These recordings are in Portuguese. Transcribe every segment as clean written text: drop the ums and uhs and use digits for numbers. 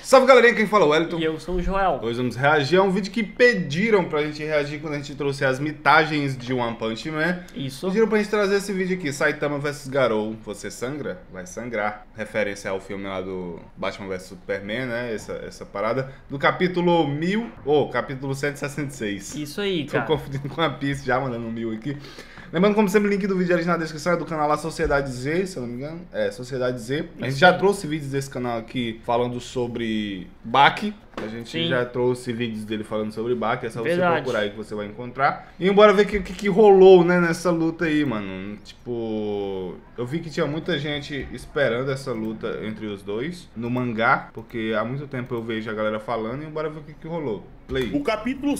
Salve galerinha, quem fala é o Wellington. E eu sou o Joel. Hoje vamos reagir a um vídeo que pediram pra gente reagir quando a gente trouxe as mitagens de One Punch Man. Isso. Pediram pra gente trazer esse vídeo aqui, Saitama vs Garou. Você sangra? Vai sangrar. Referência ao filme lá do Batman vs Superman, né? Essa parada. Do capítulo 1000, capítulo 166. Isso aí, cara. Tô confundindo com a Piece já, mandando 1000 aqui. Lembrando, como sempre, o link do vídeo ali na descrição é do canal lá Sociedade Z, se eu não me engano. É, Sociedade Z. A gente já trouxe vídeos desse canal aqui falando sobre Baki. A gente já trouxe vídeos dele falando sobre Baki. É só você procurar aí que você vai encontrar. E bora ver o que rolou, né, nessa luta aí, mano. Tipo, eu vi que tinha muita gente esperando essa luta entre os dois no mangá, porque há muito tempo eu vejo a galera falando. E bora ver o que rolou. Play. O capítulo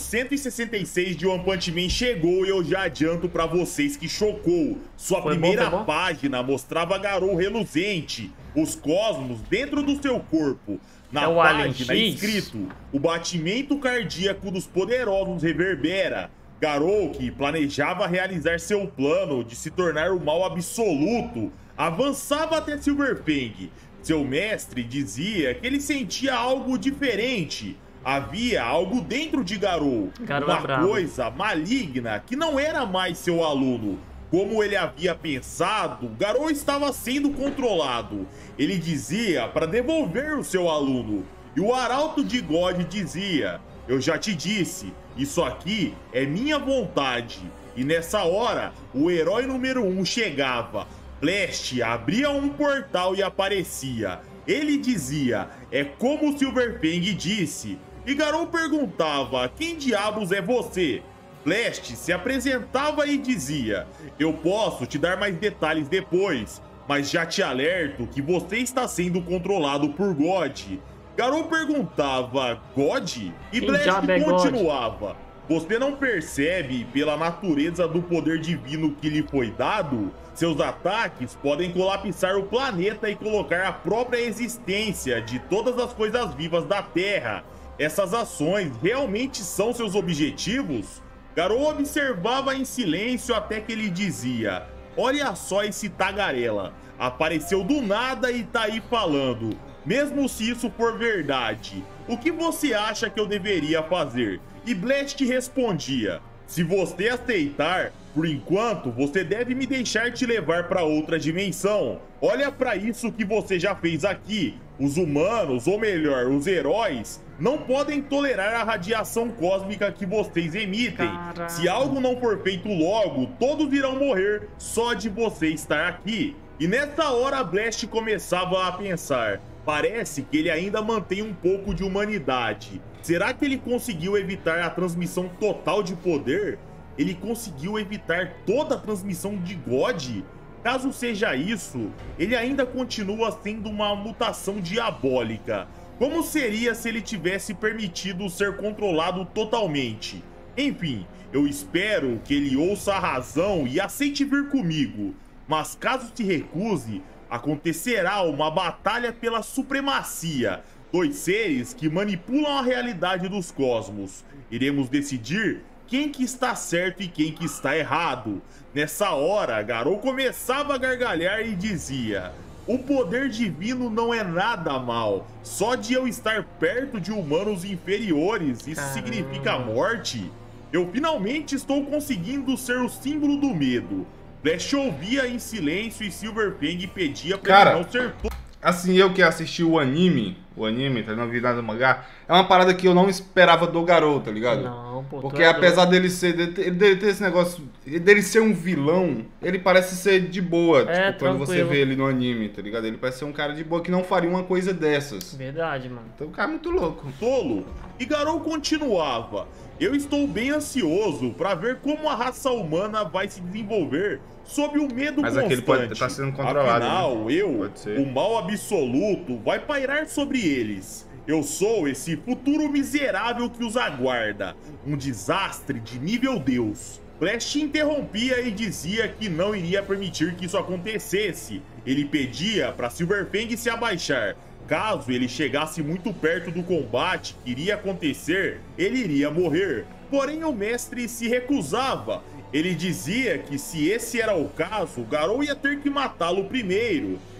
166 de One Punch Man chegou e eu já adianto pra vocês que chocou. Sua primeira página mostrava Garou reluzente, os cosmos dentro do seu corpo. Na página escrito: o batimento cardíaco dos poderosos reverbera. Garou, que planejava realizar seu plano de se tornar o mal absoluto, avançava até Silverfang. Seu mestre dizia que ele sentia algo diferente. Havia algo dentro de Garou, uma coisa maligna que não era mais seu aluno. Como ele havia pensado, Garou estava sendo controlado. Ele dizia para devolver o seu aluno. E o Arauto de God dizia: eu já te disse, isso aqui é minha vontade. E nessa hora, o herói número 1 chegava. Blast abria um portal e aparecia. Ele dizia: é como o Silverfang disse. E Garou perguntava: quem diabos é você? Blast se apresentava e dizia: eu posso te dar mais detalhes depois, mas já te alerto que você está sendo controlado por God. Garou perguntava: God? E Blast continuava: você não percebe pela natureza do poder divino que lhe foi dado? Seus ataques podem colapsar o planeta e colocar a própria existência de todas as coisas vivas da Terra. Essas ações realmente são seus objetivos? Garou observava em silêncio até que ele dizia: olha só esse tagarela, apareceu do nada e tá aí falando. Mesmo se isso for verdade, o que você acha que eu deveria fazer? E Blast respondia: se você aceitar, por enquanto você deve me deixar te levar para outra dimensão. Olha para isso que você já fez aqui. Os humanos, ou melhor, os heróis, não podem tolerar a radiação cósmica que vocês emitem. Caramba. Se algo não for feito logo, todos irão morrer só de você estar aqui. E nessa hora Blast começava a pensar: parece que ele ainda mantém um pouco de humanidade. Será que ele conseguiu evitar a transmissão total de poder? Ele conseguiu evitar toda a transmissão de God? Caso seja isso, ele ainda continua sendo uma mutação diabólica. Como seria se ele tivesse permitido ser controlado totalmente? Enfim, eu espero que ele ouça a razão e aceite vir comigo. Mas caso se recuse, acontecerá uma batalha pela supremacia. Dois seres que manipulam a realidade dos cosmos. Iremos decidir quem que está certo e quem que está errado. Nessa hora, Garou começava a gargalhar e dizia: o poder divino não é nada mal. Só de eu estar perto de humanos inferiores, isso significa morte? Eu finalmente estou conseguindo ser o símbolo do medo. Blast ouvia em silêncio e Silverfang pedia pra ele não ser... Assim, eu que assisti o anime, tá na vida do mangá, é uma parada que eu não esperava do Garou, tá ligado? Não, pô, porque apesar dele ter esse negócio, dele ser um vilão, ele parece ser de boa, tipo, quando você vê ele no anime, tá ligado? Ele parece ser um cara de boa que não faria uma coisa dessas. Verdade, mano. Então o cara é muito louco. Tolo. E Garou continuava: eu estou bem ansioso pra ver como a raça humana vai se desenvolver sob o medo constante. Mas aquele pode estar sendo controlado. Afinal, né? O mal absoluto, vai pairar sobre eles. Eu sou esse futuro miserável que os aguarda. Um desastre de nível Deus. Blast interrompia e dizia que não iria permitir que isso acontecesse. Ele pedia para Silverfang se abaixar. Caso ele chegasse muito perto do combate que iria acontecer, ele iria morrer. Porém, o mestre se recusava. Ele dizia que se esse era o caso, Garou ia ter que matá-lo primeiro.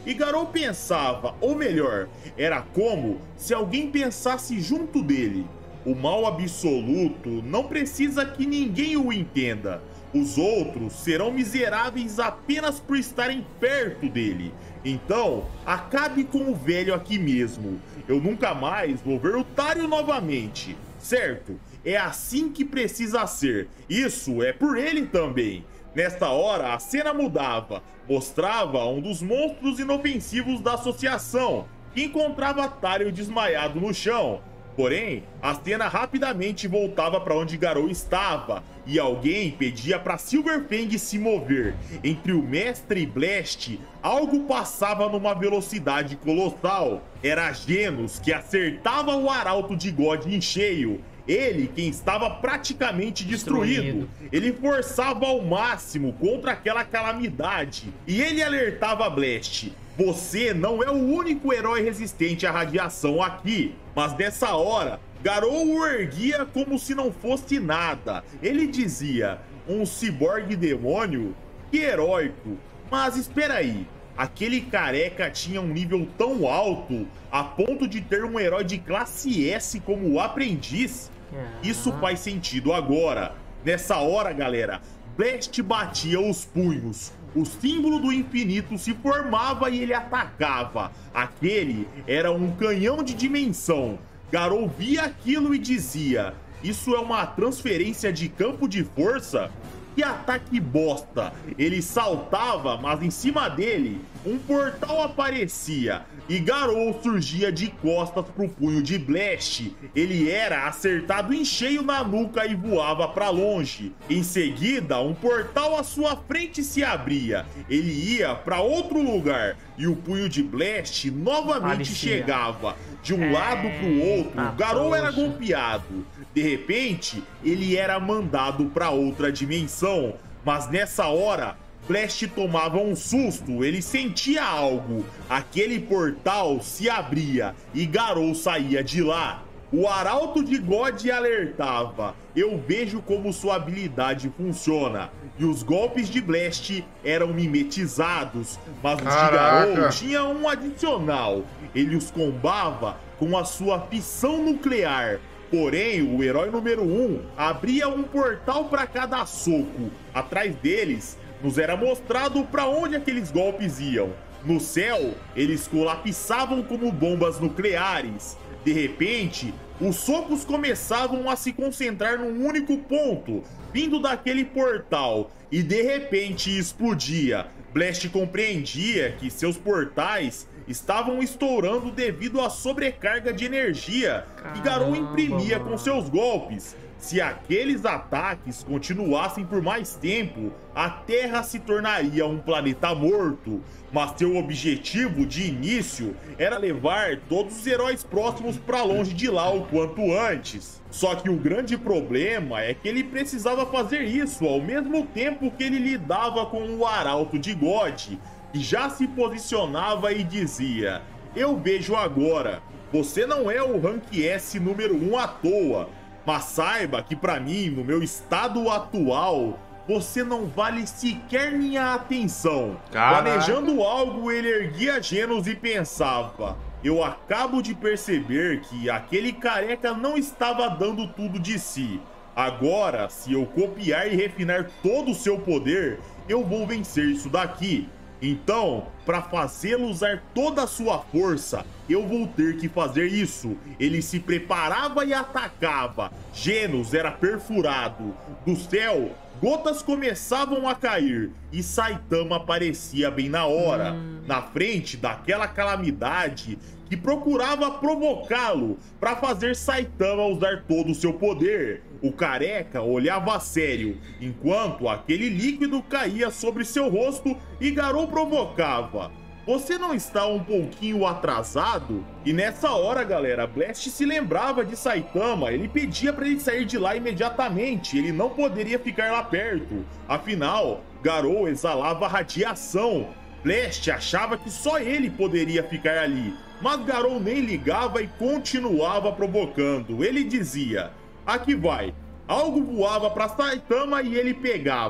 E Garou pensava, ou melhor, era como se alguém pensasse junto dele. O mal absoluto não precisa que ninguém o entenda. Os outros serão miseráveis apenas por estarem perto dele. Então, acabe com o velho aqui mesmo. Eu nunca mais vou ver o Tário novamente. Certo? É assim que precisa ser. Isso é por ele também. Nesta hora, a cena mudava. Mostrava um dos monstros inofensivos da associação, que encontrava Tário desmaiado no chão. Porém, a cena rapidamente voltava para onde Garou estava, e alguém pedia para Silverfang se mover. Entre o mestre e Blast, algo passava numa velocidade colossal. Era Genos, que acertava o Arauto de God em cheio. Ele, quem estava praticamente destruído. Ele forçava ao máximo contra aquela calamidade. E ele alertava Blast: você não é o único herói resistente à radiação aqui. Mas nessa hora, Garou o erguia como se não fosse nada. Ele dizia: um ciborgue demônio? Que heróico. Mas espera aí, aquele careca tinha um nível tão alto a ponto de ter um herói de classe S como o aprendiz? Isso faz sentido agora. Nessa hora, galera, Blast batia os punhos. O símbolo do infinito se formava e ele atacava. Aquele era um canhão de dimensão. Garou via aquilo e dizia: isso é uma transferência de campo de força? Que ataque bosta! Ele saltava, mas em cima dele, um portal aparecia e Garou surgia de costas pro punho de Blast. Ele era acertado em cheio na nuca e voava para longe. Em seguida, um portal à sua frente se abria. Ele ia para outro lugar e o punho de Blast novamente chegava. De um lado pro outro, Garou era golpeado. De repente, ele era mandado para outra dimensão. Mas nessa hora, Blast tomava um susto, ele sentia algo. Aquele portal se abria e Garou saía de lá. O Arauto de God alertava: eu vejo como sua habilidade funciona. E os golpes de Blast eram mimetizados, mas os de Garou tinham um adicional. Ele os combava com a sua fissão nuclear. Porém, o herói número 1 abria um portal para cada soco. Atrás deles, nos era mostrado para onde aqueles golpes iam. No céu, eles colapsavam como bombas nucleares. De repente, os socos começavam a se concentrar num único ponto, vindo daquele portal, e de repente explodia. Blast compreendia que seus portais estavam estourando devido à sobrecarga de energia que Garou imprimia com seus golpes. Se aqueles ataques continuassem por mais tempo, a Terra se tornaria um planeta morto. Mas seu objetivo de início era levar todos os heróis próximos para longe de lá o quanto antes. Só que o grande problema é que ele precisava fazer isso ao mesmo tempo que ele lidava com o Arauto de God, que já se posicionava e dizia: eu vejo agora, você não é o Rank S número 1 à toa. Mas saiba que pra mim, no meu estado atual, você não vale sequer minha atenção. Planejando algo, ele erguia Genos e pensava: eu acabo de perceber que aquele careca não estava dando tudo de si. Agora, se eu copiar e refinar todo o seu poder, eu vou vencer isso daqui. Então, para fazê-lo usar toda a sua força, eu vou ter que fazer isso. Ele se preparava e atacava. Genos era perfurado. Do céu, gotas começavam a cair e Saitama aparecia bem na hora, na frente daquela calamidade que procurava provocá-lo para fazer Saitama usar todo o seu poder. O careca olhava a sério, enquanto aquele líquido caía sobre seu rosto e Garou provocava: você não está um pouquinho atrasado? E nessa hora, galera, Blast se lembrava de Saitama. Ele pedia para ele sair de lá imediatamente. Ele não poderia ficar lá perto. Afinal, Garou exalava radiação. Blast achava que só ele poderia ficar ali, mas Garou nem ligava e continuava provocando. Ele dizia: aqui vai. Algo voava para Saitama e ele pegava.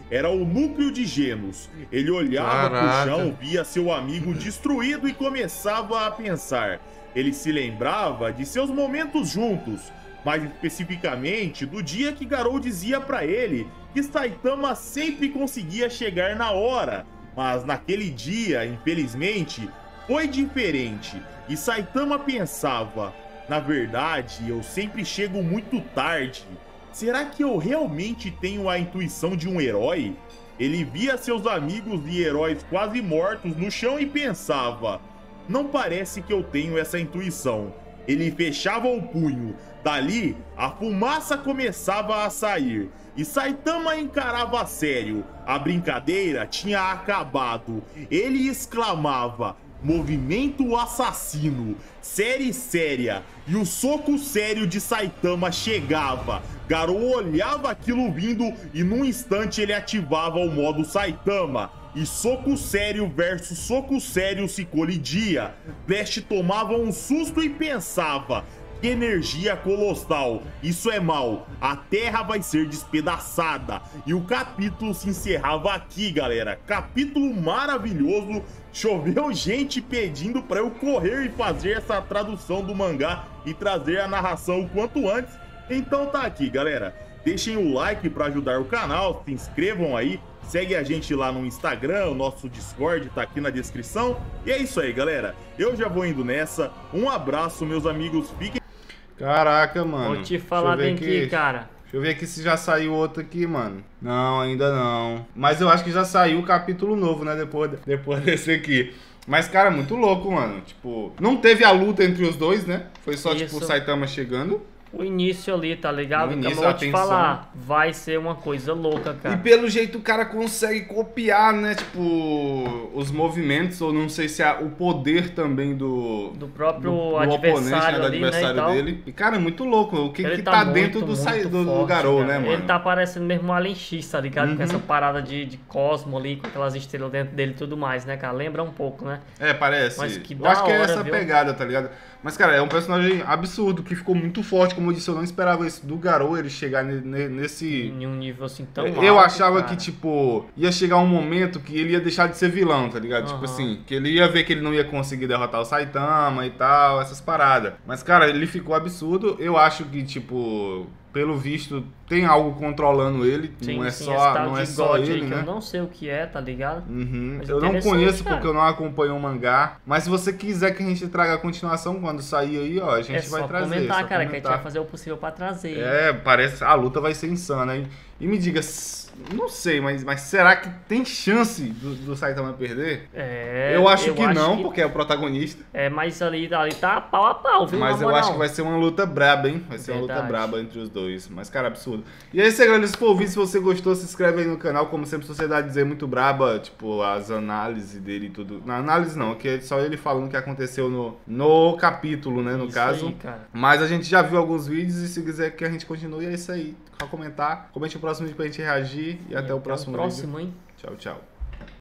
era o núcleo de Genos. Ele olhava pro chão, via seu amigo destruído e começava a pensar. Ele se lembrava de seus momentos juntos, mais especificamente do dia que Garou dizia pra ele que Saitama sempre conseguia chegar na hora. Mas naquele dia, infelizmente, foi diferente. E Saitama pensava, na verdade, eu sempre chego muito tarde. Será que eu realmente tenho a intuição de um herói? Ele via seus amigos e heróis quase mortos no chão e pensava, não parece que eu tenho essa intuição. Ele fechava o punho. Dali, a fumaça começava a sair. E Saitama encarava a sério. A brincadeira tinha acabado. Ele exclamava, movimento assassino, série séria. E o soco sério de Saitama chegava. Garou olhava aquilo vindo e num instante ele ativava o modo Saitama. E soco sério versus soco sério se colidia. Blast tomava um susto e pensava, que energia colossal, isso é mal, a terra vai ser despedaçada. E o capítulo se encerrava aqui, galera. Capítulo maravilhoso. Choveu gente pedindo pra eu correr e fazer essa tradução do mangá e trazer a narração o quanto antes. Então tá aqui, galera. Deixem o like pra ajudar o canal, se inscrevam aí. Segue a gente lá no Instagram, o nosso Discord tá aqui na descrição. E é isso aí, galera. Eu já vou indo nessa. Um abraço, meus amigos. Fiquem... Caraca, mano. Vou te falar bem aqui, cara. Deixa eu ver aqui se já saiu outro aqui, mano. Não, ainda não. Mas eu acho que já saiu o capítulo novo, né? Depois desse aqui. Mas, cara, muito louco, mano. Tipo, não teve a luta entre os dois, né? Foi só, tipo, o Saitama chegando. O início ali, tá ligado? O início, eu vou te falar, vai ser uma coisa louca, cara. E pelo jeito o cara consegue copiar, né, tipo, os movimentos, ou não sei se é o poder também do próprio adversário, oponente, né, do adversário dele. E, cara, é muito louco. O que tá dentro do Garou, né, mano? Ele tá parecendo mesmo um Alien X, tá ligado? Com essa parada de cosmo ali, com aquelas estrelas dentro dele e tudo mais, né, cara? Lembra um pouco, né? É, parece. Mas que eu acho que é hora, essa viu? pegada, tá ligado? Mas, cara, é um personagem absurdo, que ficou muito forte. Como eu disse, eu não esperava isso do Garou, ele chegar nesse... Em um nível assim tão alto, eu achava cara, que, tipo, ia chegar um momento que ele ia deixar de ser vilão, tá ligado? Tipo assim, que ele ia ver que ele não ia conseguir derrotar o Saitama e tal, essas paradas. Mas, cara, ele ficou absurdo. Eu acho que, tipo... Pelo visto, tem algo controlando ele, sim, não é sim, só ele, né? Eu não sei o que é, tá ligado? Eu não conheço porque eu não acompanho o mangá, mas se você quiser que a gente traga a continuação quando sair aí, ó, a gente vai trazer. Comentar, cara, que a gente vai fazer o possível pra trazer. É, parece, a luta vai ser insana, hein? E me diga, não sei, mas será que tem chance do Saitama perder? Eu acho que não, porque é o protagonista. Mas ali tá pau a pau, viu? Mas eu acho que vai ser uma luta braba, hein? Vai ser uma luta braba entre os dois. Mas, cara, absurdo. E aí, galera, se for o vídeo, se você gostou, se inscreve aí no canal. Como sempre, Sociedade Z muito braba, tipo, as análises dele e tudo. Na análise não, que é só ele falando o que aconteceu no capítulo, né, no caso. Aí, cara. Mas a gente já viu alguns vídeos e se quiser que a gente continue, é isso aí. Só comentar. Comente o próximo vídeo pra gente reagir e até o próximo vídeo. Hein? Tchau, tchau.